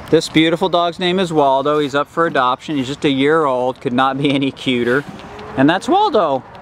This beautiful dog's name is Waldo. He's up for adoption. He's just a year old, could not be any cuter. And that's Waldo.